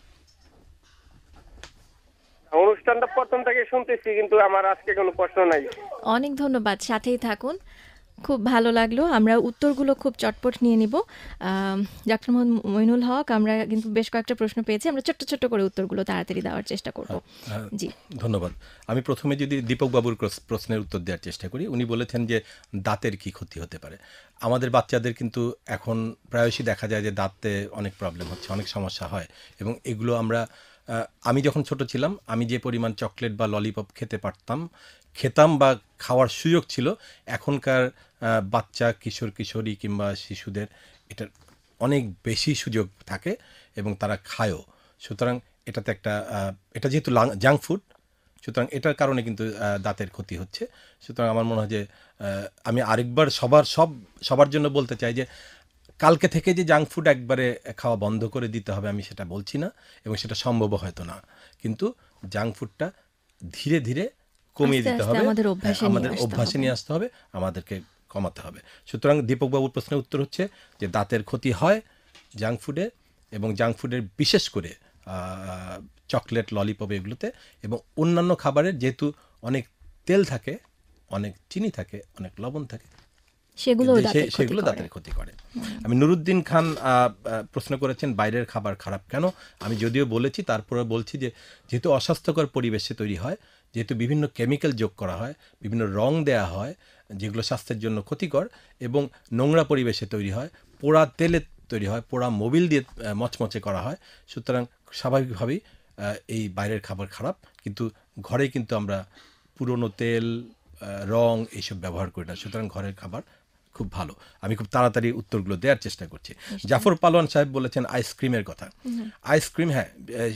অনুষ্ঠানটা প্রথম থেকে শুনতেছি, কিন্তু আমার আজকে কোনো প্রশ্ন নাই। অনেক ধন্যবাদ, সাথেই থাকুন। খুব ভালো লাগলো। আমরা উত্তরগুলো খুব চটপট নিয়ে নিব। ডক্টর মোহাম্মদ মইনুল হক, আমরা কিন্তু বেশ কয়েকটা প্রশ্ন পেয়েছি, আমরা ছোট্ট ছোট্ট করে উত্তরগুলো তাড়াতাড়ি দেওয়ার চেষ্টা করব। জি, ধন্যবাদ। আমি প্রথমে যদি দীপক বাবুর প্রশ্নের উত্তর দেওয়ার চেষ্টা করি। উনি বলেছেন যে দাঁতের কি ক্ষতি হতে পারে। আমাদের বাচ্চাদের কিন্তু এখন প্রায়শই দেখা যায় যে দাঁতে অনেক প্রবলেম হচ্ছে, অনেক সমস্যা হয়, এবং এগুলো আমরা আমি যখন ছোট ছিলাম, আমি যে পরিমাণ চকলেট বা ললিপপ খেতাম বা খাওয়ার সুযোগ ছিল, এখনকার বাচ্চা কিশোর কিশোরী কিংবা শিশুদের এটার অনেক বেশি সুযোগ থাকে এবং তারা খায়ও। সুতরাং এটাতে এটা যেহেতু জাঙ্ক ফুড, সুতরাং এটার কারণে কিন্তু দাঁতের ক্ষতি হচ্ছে। সুতরাং আমার মনে হয় যে আমি আরেকবার সবার জন্য বলতে চাই যে কালকে থেকে যে জাঙ্ক ফুড একবারে খাওয়া বন্ধ করে দিতে হবে, আমি সেটা বলছি না, এবং সেটা সম্ভব হয়তো না। কিন্তু জাঙ্ক ফুডটা ধীরে ধীরে কমিয়ে দিতে হবে, আমাদের অভ্যাসে নিয়ে আসতে হবে, আমাদেরকে কমাতে হবে। সুতরাং দীপকবাবুর প্রশ্নের উত্তর হচ্ছে যে দাঁতের ক্ষতি হয় জাঙ্ক ফুডে, এবং জাঙ্ক ফুডের বিশেষ করে চকলেট, ললিপপ এগুলোতে, এবং অন্যান্য খাবারের যেহেতু অনেক তেল থাকে, অনেক চিনি থাকে, অনেক লবণ থাকে, সেগুলো দাঁতের ক্ষতি করে। আমি নুরুদ্দিন খান প্রশ্ন করেছেন বাইরের খাবার খারাপ কেন। আমি যদিও বলেছি, তারপরে বলছি যে যেহেতু অস্বাস্থ্যকর পরিবেশে তৈরি হয়, যেহেতু বিভিন্ন কেমিক্যাল যোগ করা হয়, বিভিন্ন রং দেয়া হয় যেগুলো স্বাস্থ্যের জন্য ক্ষতিকর, এবং নোংরা পরিবেশে তৈরি হয়, পোড়া তেলে তৈরি হয়, পোড়া মোবিল দিয়ে মচমচে করা হয়, সুতরাং স্বাভাবিকভাবেই এই বাইরের খাবার খারাপ। কিন্তু ঘরে কিন্তু আমরা পুরনো তেল, রং এইসব ব্যবহার করি না, সুতরাং ঘরের খাবার খুব ভালো। আমি খুব তাড়াতাড়ি উত্তরগুলো দেওয়ার চেষ্টা করছি। জাফর পালোয়ান সাহেব বলেছেন আইসক্রিমের কথা। আইসক্রিম, হ্যাঁ,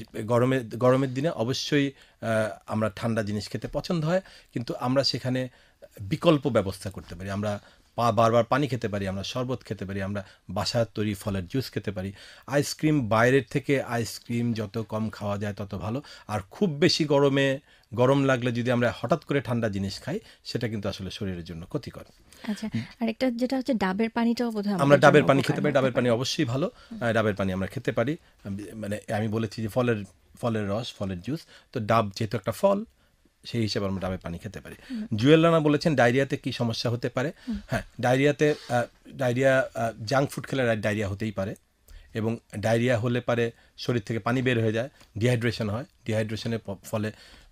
গরমের দিনে অবশ্যই আমরা ঠান্ডা জিনিস খেতে পছন্দ হয়, কিন্তু আমরা সেখানে বিকল্প ব্যবস্থা করতে পারি। আমরা বারবার পানি খেতে পারি, আমরা শরবত খেতে পারি, আমরা বাসার তৈরি ফলের জুস খেতে পারি। আইসক্রিম বাইরের থেকে আইসক্রিম যত কম খাওয়া যায় তত ভালো। আর খুব বেশি গরম লাগলে যদি আমরা হঠাৎ করে ঠান্ডা জিনিস খাই, সেটা কিন্তু আসলে শরীরের জন্য ক্ষতিকর। আচ্ছা, আরেকটা যেটা হচ্ছে ডাবের পানিটাও বোধহয় আমরা আমাদের ডাবের জন্য পানি উপকার খেতে পারি, হতে ডাবের পানি পারে। অবশ্যই ভালো। ডাবের পানি আমরা খেতে পারি, মানে আমি বলেছি যে ফলের রস, ফলের জুস, তো ডাব যেহেতু একটা ফল, সেই হিসেবে আমরা ডাবের পানি খেতে পারি। জুয়েল রানা বলেছেন ডায়রিয়াতে কি সমস্যা হতে পারে। হ্যাঁ, ডায়রিয়া জাঙ্ক ফুড খেলে ডায়রিয়া হতেই পারে, এবং ডায়রিয়া হলে পারে শরীর থেকে পানি বের হয়ে যায়, ডিহাইড্রেশন হয়। ডিহাইড্রেশনের ফলে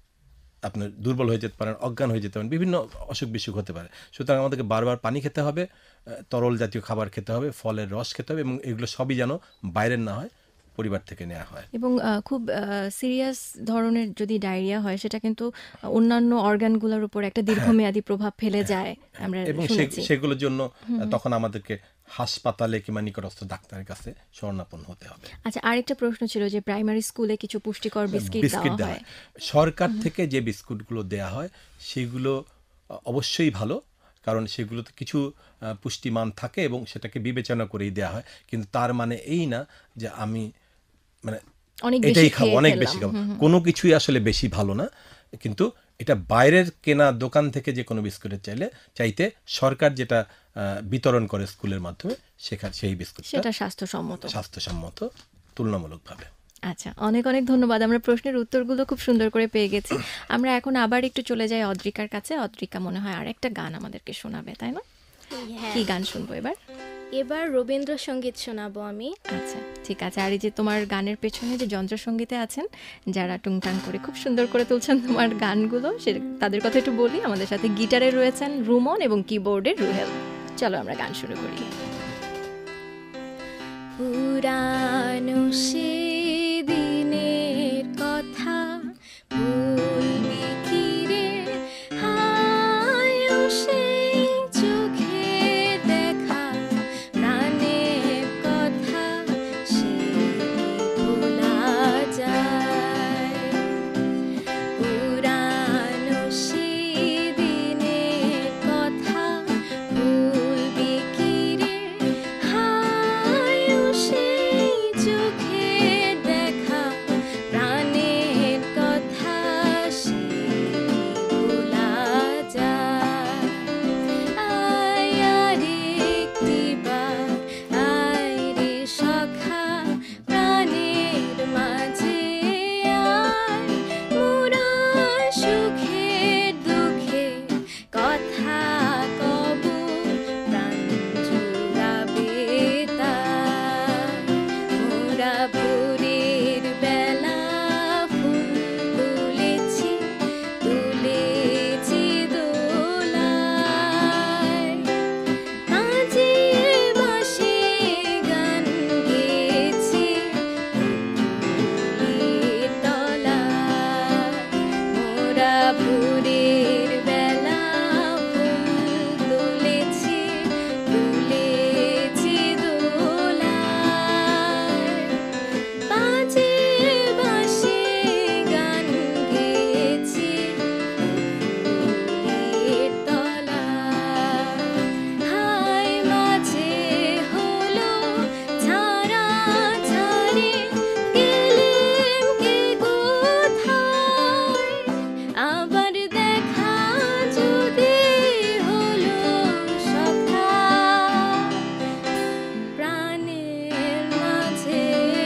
আপনার দুর্বল হয়ে যেতে পারেন, অজ্ঞান হয়ে যেতে পারেন, বিভিন্ন অসুখ বিসুখ হতে পারে। সুতরাং আমাদেরকে বারবার পানি খেতে হবে, তরল জাতীয় খাবার খেতে হবে, ফলের রস খেতে হবে, এবং এগুলো সবই যেন বাইরের না হয়, পরিবার থেকে নেওয়া হয়। এবং খুব সিরিয়াস ধরনের যদি ডায়রিয়া হয়, সেটা কিন্তু অন্যান্য অর্গানগুলোর উপর একটা দীর্ঘমেয়াদী প্রভাব ফেলে যায়, আমরা এবং শুনেছি। সেগুলোর জন্য তখন আমাদেরকে হাসপাতালে কিংবা নিকটস্থ ডাক্তারের কাছে শরণাপন্ন হতে হবে। আচ্ছা, আরেকটা প্রশ্ন ছিল যে প্রাইমারি স্কুলে কিছু পুষ্টিকর বিস্কিট দেওয়া দেওয়া হয়। হয়। সরকার থেকে যে বিস্কুটগুলো দেয়া হয় সেগুলো অবশ্যই ভালো, কারণ সেগুলোতে কিছু পুষ্টিমান থাকে এবং সেটাকে বিবেচনা করেই দেয়া হয়। কিন্তু তার মানে এই না যে আমি মানে অনেক বেশি এটাই খাবো, খেয়ে অনেক ফেললাম। বেশি খাবো, কোনো কিছুই আসলে বেশি ভালো না। কিন্তু এটা বাইরের কেনা দোকান থেকে যে কোনো বিস্কুটের চাইতে সরকার যেটা বিতরণ করে স্কুলের মাধ্যমে, সেই বিস্কুটটা সেটা স্বাস্থ্যসম্মত। তুলনামূলকভাবে। আচ্ছা, অনেক অনেক ধন্যবাদ। আমরা প্রশ্নের উত্তরগুলো খুব সুন্দর করে পেয়ে গেছি। আমরা এখন আবার একটু চলে যাই অদ্রিকার কাছে। অদ্রিকা মনে হয় আর একটা গান আমাদেরকে শোনাবে, তাই না? হ্যাঁ, কি গান শুনবো এবার? এবার রবীন্দ্রসঙ্গীত শোনাবো আমি। আচ্ছা, ঠিক আছে। আর এই যে তোমার গানের পেছনে যে যন্ত্রসঙ্গীতে আছেন, যারা টুংটাং করে খুব সুন্দর করে তুলছেন তোমার গানগুলো, তাদের কথা একটু বলি। আমাদের সাথে গিটারে রয়েছেন রুমন এবং কিবোর্ডে রুহেল। চলো আমরা গান শুরু করি। পুরানো সেই দিনের কথা ভুলবি কি রে, হায় সেই চোখে দেখা প্রাণের কথা, সে কি ভোলা যায়? পুরানো সেই দিনের কথা ভুলবি কি রে, হায় সেই চোখে দেখা প্রাণের কথা, সে কি ভোলা যায়? আয় রে একটিবার, আয় রে সখা, প্রাণের মাঝে আয়, মোরা সুখে দুঃখে কথা কব, প্রাণ জুড়াবে তাই। মোরা ভোরের বেলা ফুল তুলেছি দোলায়, কাজে বাসে গান গেয়েছি ফুলের তলায়। মোরা ভোরের বেলা ফুল তুলেছি দোলায়, কাজে বাসে গান গেয়েছি ফুলের তলায়। হায় মাঝে হলো ছাড়া ছাড়ি, গেলেন কে কোথায়, আবার দেখা যদি হলো সখা, প্রাণের মাঝে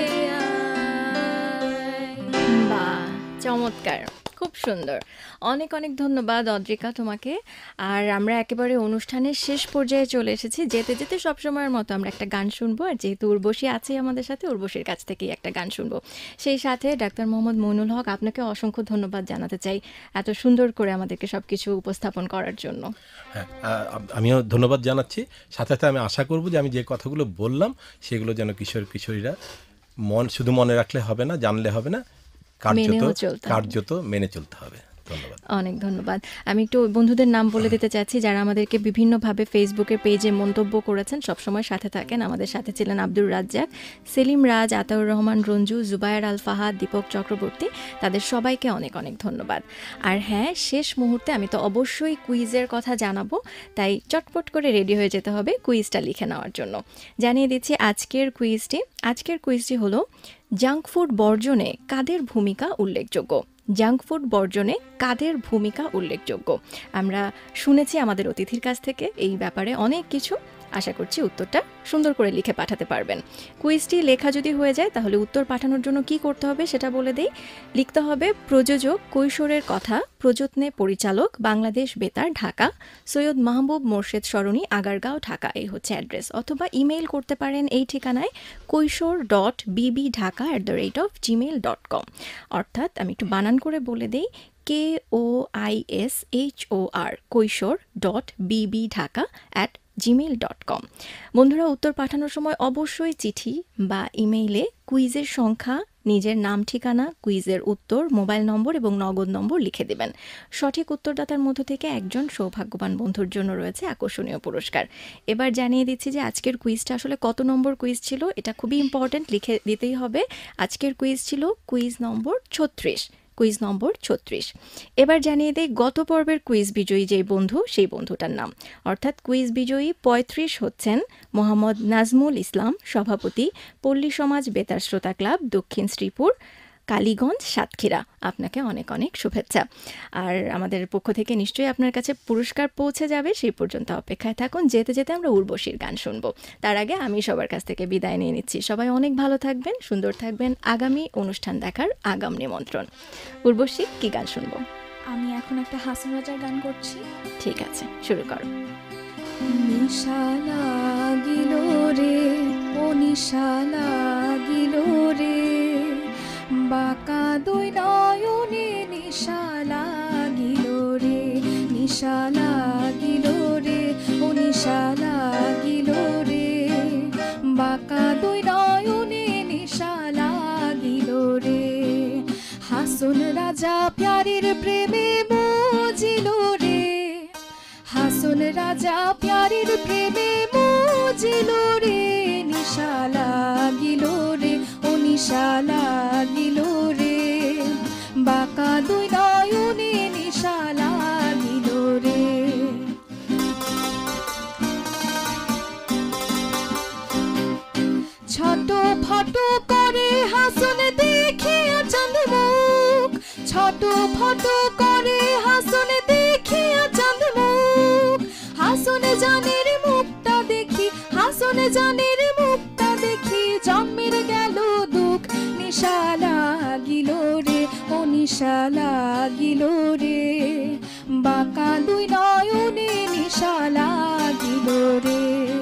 আয়। বাহ, চমৎকার, খুব সুন্দর। অনেক অনেক ধন্যবাদ অদ্রিকা তোমাকে। আর আমরা একেবারে অনুষ্ঠানের শেষ পর্যায়ে চলে এসেছি। যেতে যেতে সবসময়ের মতো আমরা একটা গান শুনবো। আর যেহেতু উর্বশী আছে আমাদের সাথে, উর্বশীর কাছ থেকেই একটা গান শুনবো। সেই সাথে ডাক্তার মোহাম্মদ মইনুল হক, আপনাকে অসংখ্য ধন্যবাদ জানাতে চাই এত সুন্দর করে আমাদেরকে সবকিছু উপস্থাপন করার জন্য। হ্যাঁ, আমিও ধন্যবাদ জানাচ্ছি। সাথে সাথে আমি আশা করব যে আমি যে কথাগুলো বললাম সেগুলো যেন কিশোরীরা শুধু মনে রাখলে হবে না, জানলে হবে না, মেনেও চলতে হবে। কার্যত মেনে চলতে হবে। ধন্যবাদ। অনেক ধন্যবাদ। আমি একটু বন্ধুদের নাম বলে দিতে চাচ্ছি যারা আমাদেরকে বিভিন্নভাবে ফেসবুকের পেজে মন্তব্য করেছেন, সবসময় সাথে থাকেন। আমাদের সাথে ছিলেন আব্দুর রাজ্জাক, সেলিম রাজ, আতাউর রহমান রঞ্জু, জুবায়ের আল ফাহাদ, দীপক চক্রবর্তী। তাদের সবাইকে অনেক অনেক ধন্যবাদ। আর হ্যাঁ, শেষ মুহূর্তে আমি তো অবশ্যই কুইজের কথা জানাবো, তাই চটপট করে রেডি হয়ে যেতে হবে কুইজটা লিখে নেওয়ার জন্য। জানিয়ে দিচ্ছি আজকের কুইজটি হলো জাঙ্ক ফুড বর্জনে কাদের ভূমিকা উল্লেখযোগ্য। জাঙ্ক ফুড বর্জনে কাদের ভূমিকা উল্লেখযোগ্য। আমরা শুনেছি আমাদের অতিথির কাছ থেকে এই ব্যাপারে অনেক কিছু। আশা করছি উত্তরটা সুন্দর করে লিখে পাঠাতে পারবেন। কুইজটি লেখা যদি হয়ে যায় তাহলে উত্তর পাঠানোর জন্য কি করতে হবে সেটা বলে দেই। লিখতে হবে প্রযোজক কৈশোরের কথা, প্রযত্নে পরিচালক, বাংলাদেশ বেতার, ঢাকা, সৈয়দ মাহবুব মোর্শেদ সরণি, আগারগাঁও, ঢাকা, এই হচ্ছে অ্যাড্রেস। অথবা ইমেইল করতে পারেন এই ঠিকানায় koishor.bbdhaka@gmail.com। অর্থাৎ আমি একটু বানান করে বলে দিই, KOISHOR koishor.bbdhaka@gmail.com। বন্ধুরা, উত্তর পাঠানোর সময় অবশ্যই চিঠি বা ইমেইলে কুইজের সংখ্যা, নিজের নাম, ঠিকানা, কুইজের উত্তর, মোবাইল নম্বর এবং নগদ নম্বর লিখে দেবেন। সঠিক উত্তরদাতার মধ্য থেকে একজন সৌভাগ্যবান বন্ধুর জন্য রয়েছে আকর্ষণীয় পুরস্কার। এবার জানিয়ে দিচ্ছি যে আজকের কুইজটা আসলে কত নম্বর কুইজ ছিল। এটা খুবই ইম্পর্ট্যান্ট, লিখে দিতেই হবে। আজকের কুইজ ছিল কুইজ নম্বর 36। এবার জানিয়ে দেই গত পর্বের কুইজ বিজয়ী যেই বন্ধু, সেই বন্ধুটার নাম। অর্থাৎ কুইজ বিজয়ী 35 হচ্ছেন মোহাম্মদ নাজমুল ইসলাম, সভাপতি, পল্লী সমাজ বেতার শ্রোতা ক্লাব, দক্ষিণ শ্রীপুর, কালীগঞ্জ, সাতক্ষীরা। আপনাকে অনেক অনেক শুভেচ্ছা। আর আমাদের পক্ষ থেকে নিশ্চয়ই আপনার কাছে পুরস্কার পৌঁছে যাবে। সেই পর্যন্ত অপেক্ষায় থাকুন। যেতে যেতে আমরা উর্বশীর গান শুনবো। তার আগে আমি সবার কাছ থেকে বিদায় নিয়ে নিচ্ছি। সবাই অনেক ভালো থাকবেন, সুন্দর থাকবেন। আগামী অনুষ্ঠান দেখার আগাম নিমন্ত্রণ। উর্বশী, কি গান শুনবো? আমি এখন একটা হাসান রাজার গান করছি। ঠিক আছে, শুরু করো। নিশা লাগিল রে, ও নিশা লাগিল রে, বাঁকা দুই নয়নে নিশা লাগিল রে, নিশা লাগিল রে, ও নিশা লাগিল রে, বাঁকা দুই নয়নে নিশা লাগিল রে। হাসন রাজা প্যারির প্রেমে মজিল রে, হাসন রাজা প্যারির প্রেমে মজিল রে, নিশা লাগিল রে, ও নিশা লাগিল রে, বাঁকা দুই নয়নে নিশা লাগিল রে। ছোট ফটো করে হাসন দেখিয়া চাঁদ মুখ, ছোট ফটো করে হাসন দেখিয়া চাঁদ মুখ, হাসন জানের মুখটা দেখি, হাসন জানের মুখটা দেখি, জন্মের গেল দুঃখ, নিশা লাগিল রে, ও নিশা লাগিল রে, বাঁকা দুই নয়নে নিশা লাগিল রে।